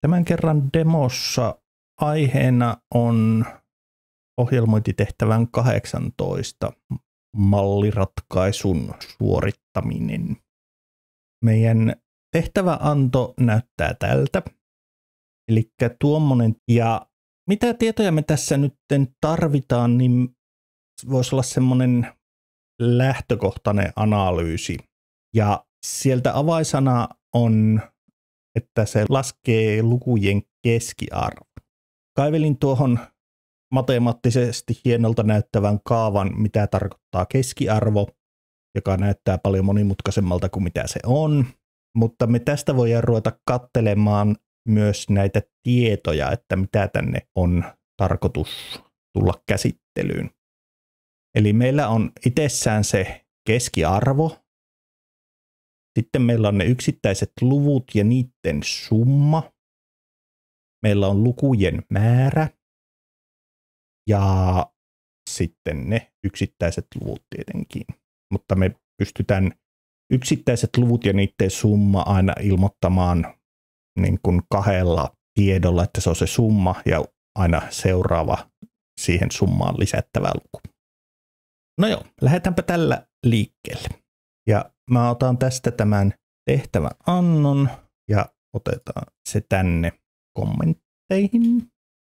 Tämän kerran demossa aiheena on ohjelmointitehtävän 18 malliratkaisun suorittaminen. Meidän tehtäväanto näyttää tältä. Eli tuommoinen. Ja mitä tietoja me tässä nyt tarvitaan, niin voisi olla semmoinen lähtökohtainen analyysi. Ja sieltä avainsana on, että se laskee lukujen keskiarvo. Kaivelin tuohon matemaattisesti hienolta näyttävän kaavan, mitä tarkoittaa keskiarvo, joka näyttää paljon monimutkaisemmalta kuin mitä se on. Mutta me tästä voidaan ruveta katselemaan myös näitä tietoja, että mitä tänne on tarkoitus tulla käsittelyyn. Eli meillä on itsessään se keskiarvo. Sitten meillä on ne yksittäiset luvut ja niiden summa. Meillä on lukujen määrä. Ja sitten ne yksittäiset luvut tietenkin. Mutta me pystytään yksittäiset luvut ja niiden summa aina ilmoittamaan niin kuin kahdella tiedolla, että se on se summa ja aina seuraava siihen summaan lisättävä luku. No joo, lähdetäänpä tällä liikkeelle. Ja mä otan tästä tämän tehtävän annon ja otetaan se tänne kommentteihin.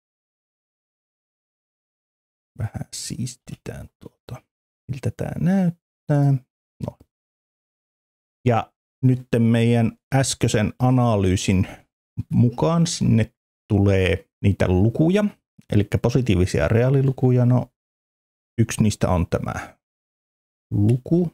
Vähän siistitään miltä tämä näyttää. No. Ja nyt meidän äskeisen analyysin mukaan sinne tulee niitä lukuja, eli positiivisia reaalilukuja. No, yksi niistä on tämä luku.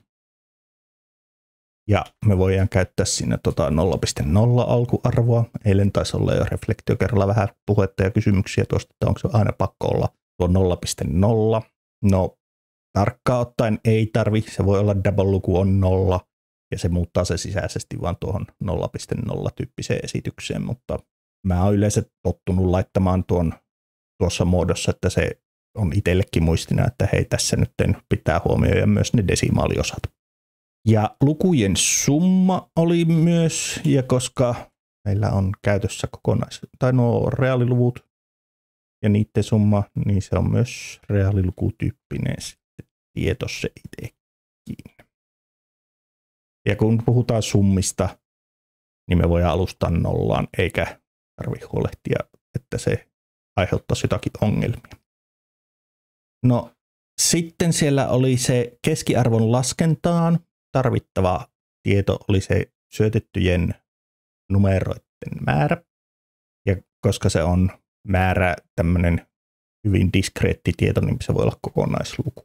Ja me voidaan käyttää siinä 0,0 alkuarvoa. Eilen taisi olla jo reflektiokerralla vähän puhetta ja kysymyksiä tuosta, että onko se aina pakko olla tuo 0,0. No, tarkkaan ottaen ei tarvi, se voi olla double-luku on 0 ja se muuttaa se sisäisesti vaan tuohon 0,0 tyyppiseen esitykseen, mutta mä oon yleensä tottunut laittamaan tuossa muodossa, että se on itsellekin muistina, että hei, tässä nyt pitää huomioida myös ne desimaaliosat. Ja lukujen summa oli myös, ja koska meillä on käytössä reaaliluvut ja niiden summa, niin se on myös reaalilukutyyppinen tieto se itsekin. Ja kun puhutaan summista, niin me voidaan alustaa nollaan, eikä tarvitse huolehtia, että se aiheuttaisi jotakin ongelmia. No sitten siellä oli se keskiarvon laskentaan tarvittava tieto, oli se syötettyjen numeroiden määrä. Ja koska se on määrä tämmöinen hyvin diskreetti tieto, niin se voi olla kokonaisluku.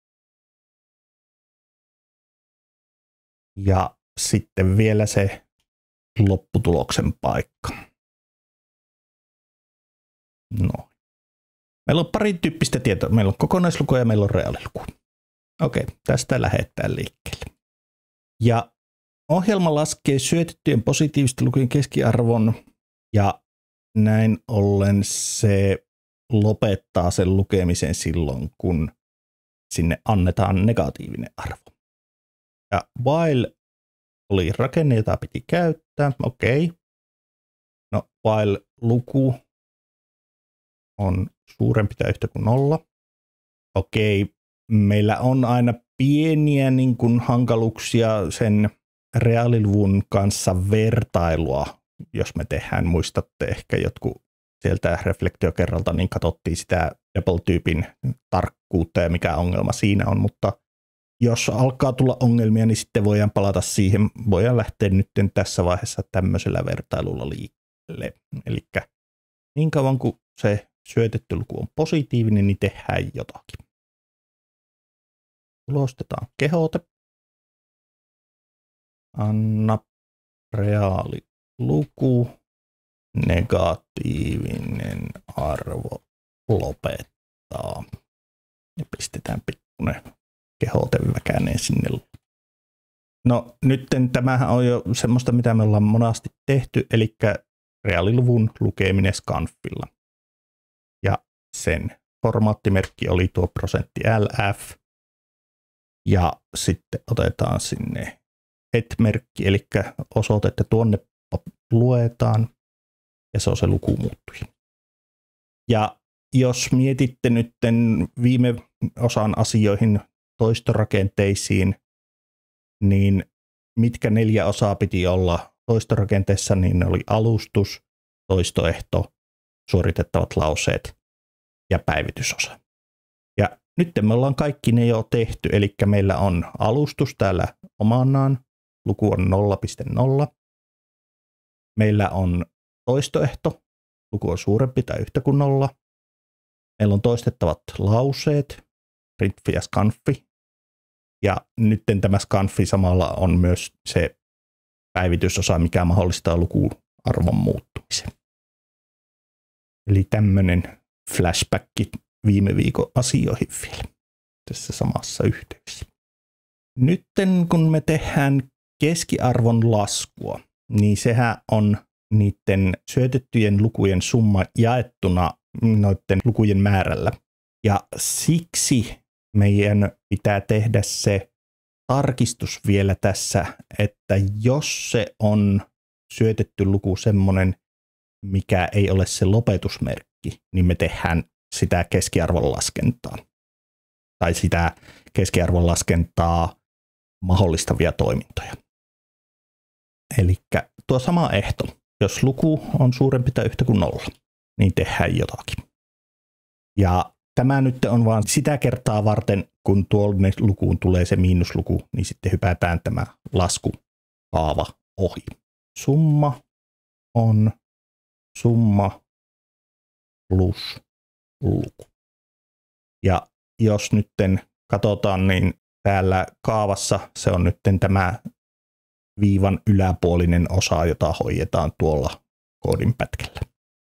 Ja sitten vielä se lopputuloksen paikka. No. Meillä on pari tyyppistä tietoa. Meillä on kokonaisluku ja meillä on reaaliluku. Okei, tästä lähdetään liikkeelle. Ja ohjelma laskee syötettyjen positiivisten lukujen keskiarvon ja näin ollen se lopettaa sen lukemisen silloin, kun sinne annetaan negatiivinen arvo. Ja while oli rakenne, jota piti käyttää. Okei. No while luku on suurempi tai yhtä kuin 0. Okei. Meillä on aina pieniä niin kuin hankaluuksia sen reaaliluvun kanssa vertailua, jos me tehdään, muistatte ehkä jotkut sieltä reflektiokerralta, niin katsottiin sitä double-tyypin tarkkuutta ja mikä ongelma siinä on, mutta jos alkaa tulla ongelmia, niin sitten voidaan palata siihen, voidaan lähteä nyt tässä vaiheessa tämmöisellä vertailulla liikkeelle. Eli niin kauan kuin se syötetty luku on positiivinen, niin tehdään jotakin. Tulostetaan kehote. Anna reaaliluku, negatiivinen arvo lopettaa. Ja pistetään pikkuinen kehoteväkäinen sinne. No nyt tämähän on jo semmoista, mitä me ollaan monasti tehty, eli reaaliluvun lukeminen scanfilla. Ja sen formaattimerkki oli tuo %LF. Ja sitten otetaan sinne het-merkki, eli osoite, että tuonne luetaan. ja se on se lukumuuttuja. Ja jos mietitte nyt viime osan asioihin toistorakenteisiin, niin mitkä 4 osaa piti olla toistorakenteessa, niin ne oli alustus, toistoehto, suoritettavat lauseet ja päivitysosa. Ja nyt me ollaan kaikki ne jo tehty, eli meillä on alustus täällä omanaan, luku on 0,0. Meillä on toistoehto, luku on suurempi tai yhtä kuin 0. Meillä on toistettavat lauseet, printfi ja scanfi. Ja nyt tämä scanfi samalla on myös se päivitysosa, mikä mahdollistaa lukuarvon muuttumisen. Eli tämmöinen flashback viime viikon asioihin vielä tässä samassa yhteydessä. Nyt kun me tehdään keskiarvon laskua, niin sehän on niiden syötettyjen lukujen summa jaettuna noiden lukujen määrällä. Ja siksi meidän pitää tehdä se tarkistus vielä tässä, että jos se on syötetty luku semmoinen, mikä ei ole se lopetusmerkki, niin me tehdään sitä keskiarvon laskentaa. Tai sitä keskiarvon laskentaa mahdollistavia toimintoja. Eli tuo sama ehto, jos luku on suurempi tai yhtä kuin 0, niin tehdään jotakin. Ja tämä nyt on vaan sitä kertaa varten, kun tuolle lukuun tulee se miinusluku, niin sitten hypätään tämä laskukaava ohi. Summa on summa plus luku. Ja jos nyt katsotaan, niin täällä kaavassa se on nyt tämä viivan yläpuolinen osa, jota hoidetaan tuolla koodinpätkällä.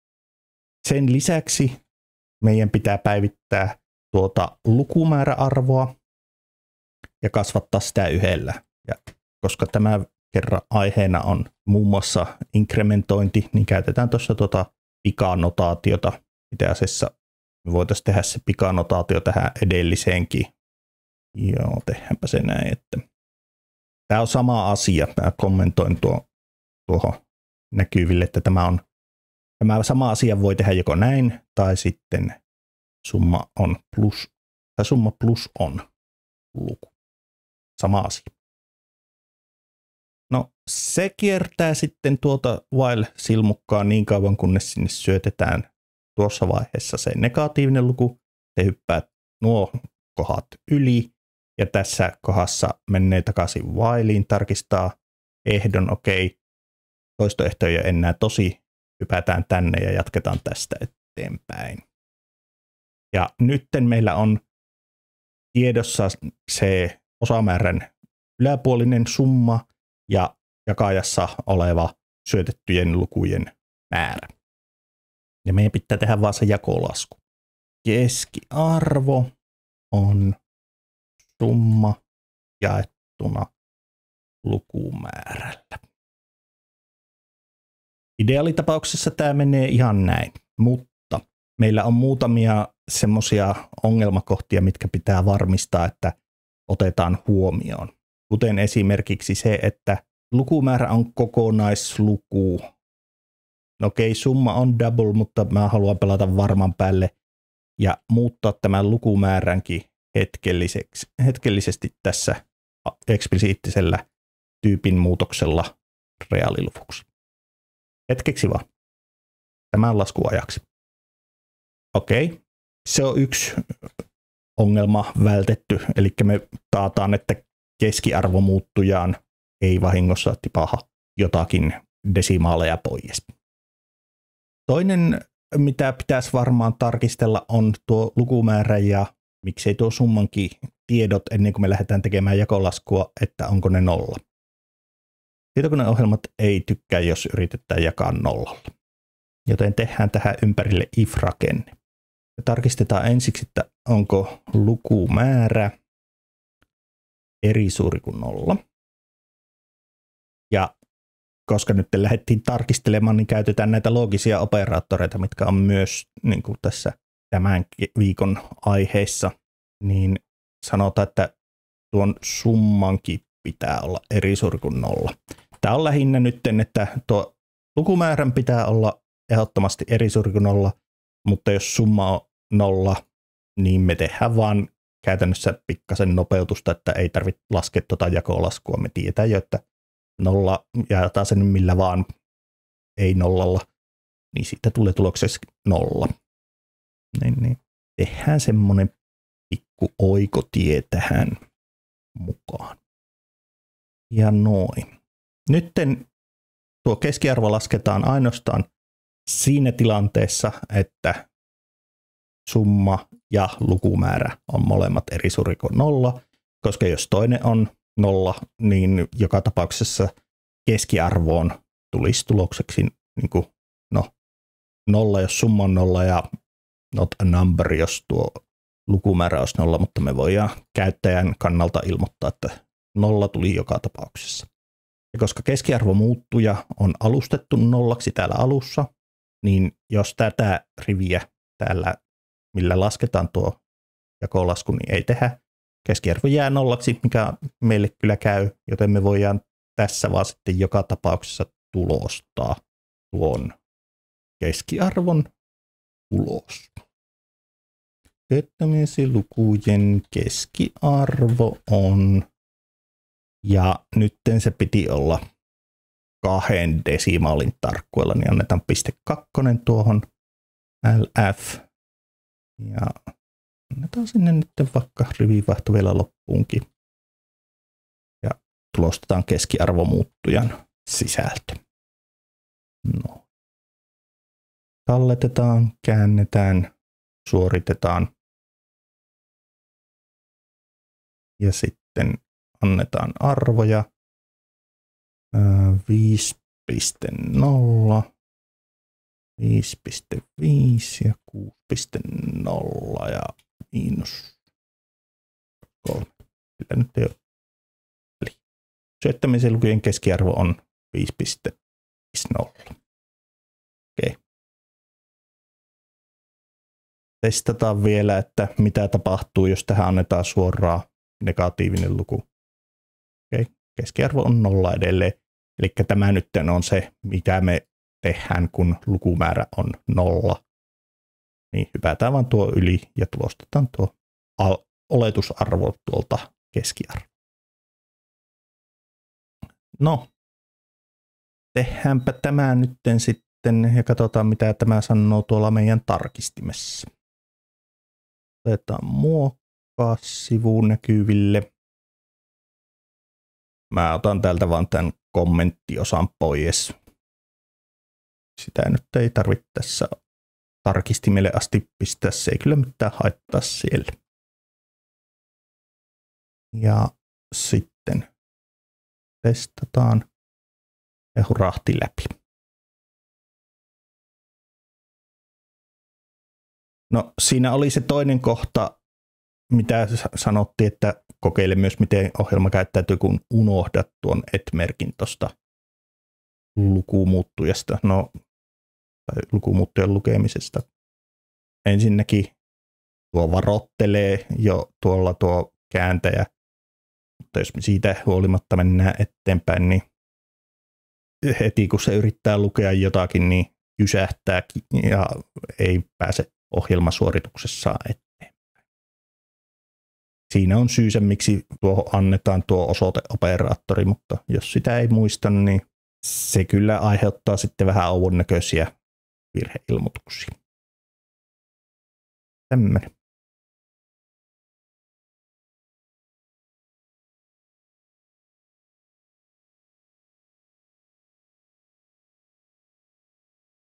Sen lisäksi meidän pitää päivittää tuota lukumääräarvoa ja kasvattaa sitä 1. Ja koska tämä kerran aiheena on muun muassa inkrementointi, niin käytetään tuossa tuota pikanotaatiota. Itse asiassa me voitaisiin tehdä se pikanotaatio tähän edelliseenkin. Joo, tehdäänpä se näin, että tämä on sama asia. Mä kommentoin tuohon näkyville, että tämä sama asia voi tehdä joko näin tai sitten summa plus on luku. Sama asia. No se kiertää sitten tuota while-silmukkaa niin kauan, kunnes sinne syötetään tuossa vaiheessa se negatiivinen luku. Se hyppää nuo kohdat yli ja tässä kohdassa menee takaisin whileen, tarkistaa ehdon, okei, toistoehto ei ole enää tosi, hypätään tänne ja jatketaan tästä eteenpäin. Ja nyt meillä on tiedossa se osamäärän yläpuolinen summa ja jakajassa oleva syötettyjen lukujen määrä. Ja meidän pitää tehdä vaan se jakolasku. Keskiarvo on summa jaettuna lukumäärällä. Ideaalitapauksessa tämä menee ihan näin, mutta meillä on muutamia semmoisia ongelmakohtia, mitkä pitää varmistaa, että otetaan huomioon. Kuten esimerkiksi se, että lukumäärä on kokonaisluku. Okei, summa on double, mutta mä haluan pelata varman päälle ja muuttaa tämän lukumääränkin hetkellisesti tässä eksplisiittisellä tyypin muutoksella reaaliluvuksi. Hetkeksi vaan. Tämän laskuajaksi. Okei. Se on yksi ongelma vältetty, eli me taataan, että keskiarvo muuttujaan ei vahingossa tipaha jotakin desimaaleja pois. Toinen, mitä pitäisi varmaan tarkistella, on tuo lukumäärä ja miksei tuo summankin tiedot ennen kuin me lähdetään tekemään jakolaskua, että onko ne 0. Tietokoneohjelmat ei tykkää, jos yritetään jakaa 0. Joten tehdään tähän ympärille if-rakenne. Ja tarkistetaan ensiksi, että onko lukumäärä eri suuri kuin 0. Ja koska nyt lähdettiin tarkistelemaan, niin käytetään näitä loogisia operaattoreita, mitkä on myös niin kuin tässä tämän viikon aiheissa, niin sanotaan, että tuon summankin pitää olla eri suuri kuin 0. Tämä on lähinnä nyt, että tuo lukumäärän pitää olla ehdottomasti eri suuri kuin 0, mutta jos summa on 0, niin me tehdään vaan käytännössä pikkasen nopeutusta, että ei tarvitse laskea tuota jakolaskua. Me tiedetään jo, että 0 jaetaan sen millä vaan ei 0, niin siitä tulee tulokseksi 0. Niin. Tehdään semmoinen pikku oikotie tähän mukaan. Ja noin. Nytten tuo keskiarvo lasketaan ainoastaan siinä tilanteessa, että summa ja lukumäärä on molemmat eri suuri kuin 0, koska jos toinen on 0, niin joka tapauksessa keskiarvoon tulisi tulokseksi niin kuin, 0, jos summa on 0 ja not a number, jos tuo lukumäärä olisi 0, mutta me voidaan käyttäjän kannalta ilmoittaa, että 0 tuli joka tapauksessa. Ja koska keskiarvomuuttuja on alustettu 0 täällä alussa, niin jos tätä riviä täällä, millä lasketaan tuo jakolasku, niin ei tehdä. Keskiarvo jää 0, mikä meille kyllä käy, joten me voidaan tässä vaan sitten joka tapauksessa tulostaa tuon keskiarvon ulos. Lukujen keskiarvo on, ja nytten se piti olla 2 desimaalin tarkkuudella, niin annetaan piste 2 tuohon LF, ja annetaan sinne nyt vaikka rivivaihto vielä loppuunkin, ja tulostetaan keskiarvomuuttujan sisältö. No. Talletetaan, käännetään, suoritetaan ja sitten annetaan arvoja 5.0, 5.5 ja 6.0 ja miinus 3. Sillä nyt ei ole. Eli syöttämisen lukujen keskiarvo on 5.0. Okei. Testataan vielä, että mitä tapahtuu, jos tähän annetaan suoraan negatiivinen luku. Okei. Keskiarvo on 0 edelleen. Eli tämä nyt on se, mitä me tehdään, kun lukumäärä on 0. Niin hypätään vaan tuo yli ja tulostetaan tuo oletusarvo tuolta keskiarvo. No, tehdäänpä tämä nyt sitten ja katsotaan, mitä tämä sanoo tuolla meidän tarkistimessa. Otetaan muokkaa sivuun näkyville. Mä otan täältä vaan tämän kommenttiosan pois. Sitä nyt ei tarvitse tässä tarkistimelle asti pistää, se ei kyllä mitään haittaa siellä. Ja sitten testataan ja hurahti läpi. No siinä oli se toinen kohta, mitä sanottiin, että kokeile myös, miten ohjelma käyttäytyy, kun unohdat tuon et-merkin tuosta lukumuuttujasta, tai lukumuuttujan lukemisesta. Ensinnäkin tuo varoittelee jo tuolla tuo kääntäjä, mutta jos me siitä huolimatta mennään eteenpäin, niin heti kun se yrittää lukea jotakin, niin jysähtää ja ei pääse ohjelmasuorituksessaan eteenpäin. Siinä on syysä, miksi tuohon annetaan tuo osoiteoperaattori, mutta jos sitä ei muista, niin se kyllä aiheuttaa sitten vähän oudon näköisiä virheilmoituksia. Tämmöinen.